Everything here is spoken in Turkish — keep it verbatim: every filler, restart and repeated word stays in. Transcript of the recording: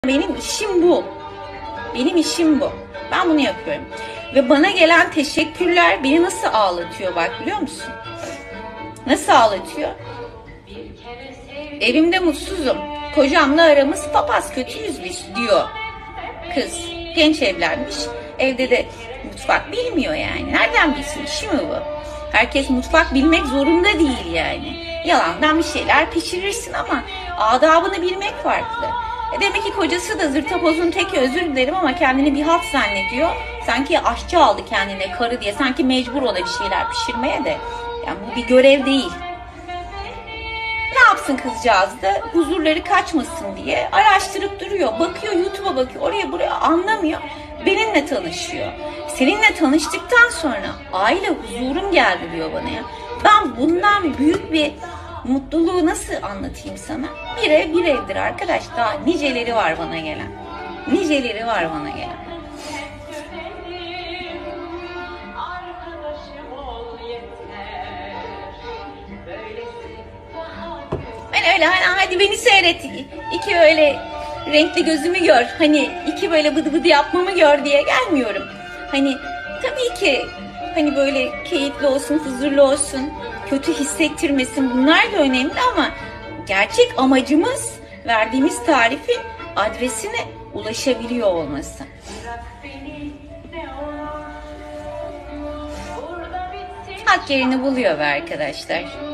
Benim işim bu. Benim işim bu. Ben bunu yapıyorum. Ve bana gelen teşekkürler beni nasıl ağlatıyor bak, biliyor musun? Nasıl ağlatıyor? Evimde mutsuzum. Kocamla aramız papaz, kötüyüz biz diyor kız. Genç evlenmiş. Evde de mutfak bilmiyor yani. Nereden bilsin? İşi mi bu? Herkes mutfak bilmek zorunda değil yani. Yalandan bir şeyler pişirirsin ama adabını bilmek farklı. E demek ki kocası da zırtapozun teki, özür dilerim ama kendini bir halt zannediyor. Sanki aşçı aldı kendine, karı diye. Sanki mecbur ona bir şeyler pişirmeye de. Yani bu bir görev değil. Ne yapsın kızcağız da huzurları kaçmasın diye araştırıp duruyor. Bakıyor, YouTube'a bakıyor, oraya buraya, anlamıyor. Benimle tanışıyor. Seninle tanıştıktan sonra aile huzurum geldi diyor bana ya. Ben bundan büyük bir mutluluğu nasıl anlatayım sana? Bir ev bir evdir arkadaş. Daha niceleri var bana gelen. Niceleri var bana gelen. Ben öyle hani hadi beni seyret, iki öyle renkli gözümü gör, hani iki böyle bıdı bıdı yapmamı gör diye gelmiyorum. Hani tabii ki hani böyle keyifli olsun, huzurlu olsun, kötü hissettirmesin, bunlar da önemli ama gerçek amacımız verdiğimiz tarifin adresine ulaşabiliyor olması. Hak yerini buluyor be arkadaşlar.